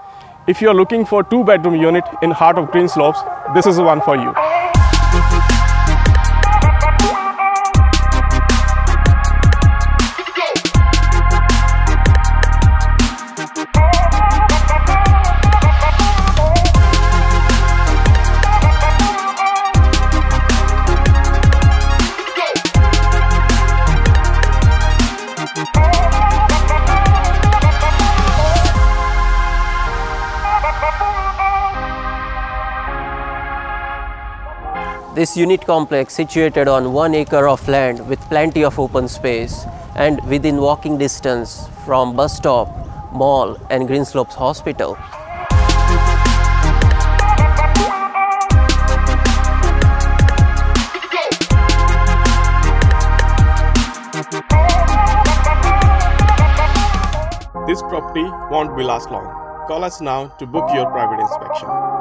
If you are looking for a 2-bedroom unit in heart of Greenslopes, this is the one for you. This unit complex situated on 1 acre of land with plenty of open space and within walking distance from bus stop, mall and Greenslopes Hospital. This property won't be last long. Call us now to book your private inspection.